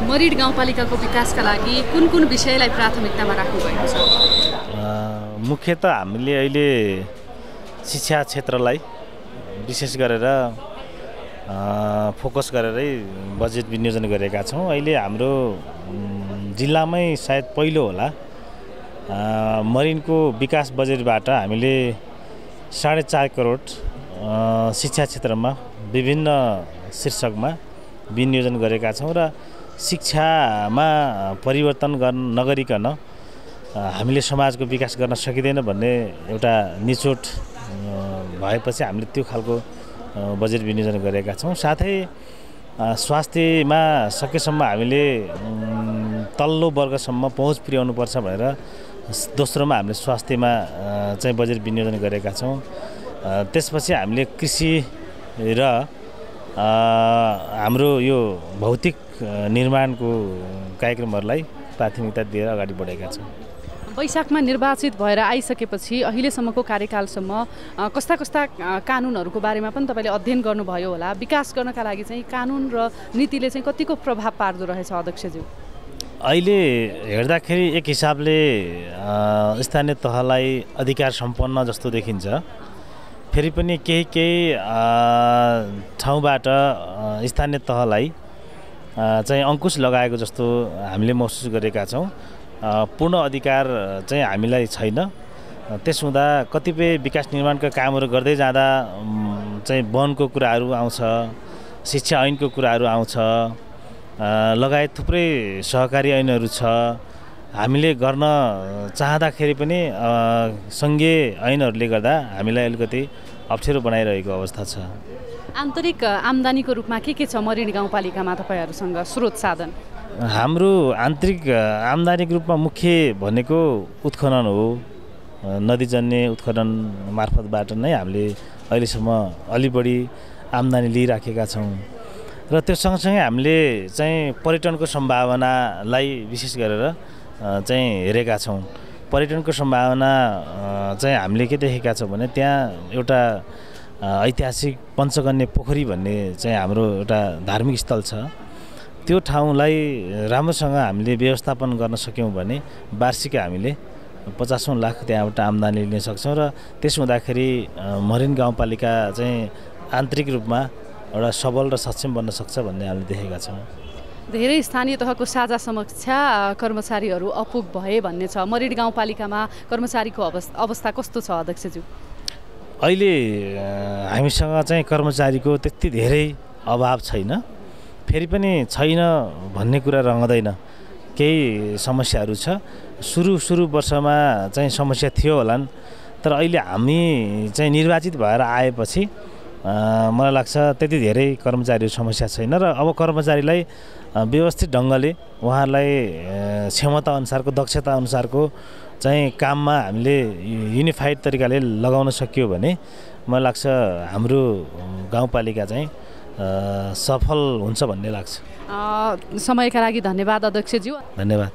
मरिड गाउँपालिकाको विकासका लागि कुन विषयलाई प्राथमिकतामा राख्नुभएको छ? मुख्यतः हामीले अहिले शिक्षा क्षेत्रलाई विशेष गरेर फोकस गरेरै बजेट विनियोजन गरेका छौँ। अहिले हाम्रो जिल्लामै सायद पहिलो होला मरिनको विकास बजेटबाट हामीले 4.5 करोड शिक्षा क्षेत्रमा विभिन्न शीर्षकमा विनियोजन गरेका छौँ र शिक्षामा परिवर्तन नगरिकन हामीले समाजको विकास गर्न सकिँदैन भन्ने एउटा निचोट भएपछि हामीले त्यो खालको बजेट विनियोजन गरेका छौँ। साथै स्वास्थ्यमा सकेसम्म हामीले तल्लो वर्गसम्म पहुँच पुर्याउनुपर्छ भनेर दोस्रोमा हामीले स्वास्थ्यमा चाहिँ बजेट विनियोजन गरेका छौँ। त्यसपछि हामीले कृषि र हाम्रो यो भौतिक निर्माणको कार्यक्रमहरूलाई प्राथमिकता दिएर अगाडि बढेका छौँ। वैशाखमा निर्वाचित भएर आइसकेपछि अहिलेसम्मको कार्यकालसम्म कस्ता कानुनहरूको बारेमा पनि तपाईँले अध्ययन गर्नुभयो होला। विकास गर्नका लागि चाहिँ कानुन र नीतिले चाहिँ कतिको प्रभाव पार्दो रहेछ अध्यक्षज्यू? अहिले हेर्दाखेरि एक हिसाबले स्थानीय तहलाई अधिकार सम्पन्न जस्तो देखिन्छ। फेरि पनि केही ठाउँबाट स्थानीय तहलाई चाहिँ अंकुश लगाएको जस्तो हामीले महसुस गरेका छौँ। पूर्ण अधिकार चाहिँ हामीलाई छैन। त्यसो हुँदा कतिपय विकास निर्माणका कामहरू गर्दै जाँदा चाहिँ वनको कुराहरू आउँछ, शिक्षा ऐनको कुराहरू आउँछ, लगायत थुप्रै सहकारी ऐनहरू छ। हामीले गर्न चाहँदाखेरि पनि सङ्घीय ऐनहरूले गर्दा हामीलाई अलिकति अप्ठ्यारो बनाइरहेको अवस्था छ। आन्तरिक आम्दानीको रूपमा के छ मरिड गाउँपालिकामा तपाईँहरूसँग स्रोत साधन? हाम्रो आन्तरिक आम्दानीको रूपमा मुख्य भनेको उत्खनन हो। नदीजन्य उत्खनन मार्फतबाट नै हामीले अहिलेसम्म अलि बढी आम्दानी लिइराखेका छौँ र त्यो सँगसँगै हामीले चाहिँ पर्यटनको सम्भावनालाई विशेष गरेर चाहिँ हेरेका छौँ। पर्यटनको सम्भावना चाहिँ हामीले के देखेका छौँ भने त्यहाँ एउटा ऐतिहासिक पञ्चकन्या पोखरी भन्ने चाहिँ हाम्रो एउटा धार्मिक स्थल छ। त्यो ठाउँलाई राम्रोसँग हामीले व्यवस्थापन गर्न सक्यौँ भने वार्षिक हामीले 50 लाख त्यहाँबाट आम्दानी लिन सक्छौँ र त्यसो हुँदाखेरि मरिन गाउँपालिका चाहिँ आन्तरिक रूपमा एउटा सबल र सक्षम बन्न सक्छ भन्ने हामीले देखेका छौँ। धेरै स्थानीय तहको साझा समीक्षा कर्मचारीहरू अपुग भए भन्ने छ। मरिड गाउँपालिकामा कर्मचारीको अवस्था कस्तो छ अध्यक्षज्यू? अहिले हामीसँग चाहिँ कर्मचारीको त्यति धेरै अभाव छैन। फेरि पनि छैन भन्ने कुरा रहँदैन। केही समस्याहरू छ। सुरु वर्षमा चाहिँ समस्या थियो होलान्, तर अहिले हामी चाहिँ निर्वाचित भएर आएपछि मलाई लाग्छ त्यति धेरै कर्मचारीहरू समस्या छैन र अब कर्मचारीलाई व्यवस्थित ढङ्गले उहाँहरूलाई क्षमता अनुसारको दक्षता अनुसारको चाहिँ काममा हामीले युनिफाइड तरिकाले लगाउन सकियो भने मलाई लाग्छ हाम्रो गाउँपालिका चाहिँ सफल हुन्छ भन्ने लाग्छ। समयका लागि धन्यवाद अध्यक्षज्यू। धन्यवाद।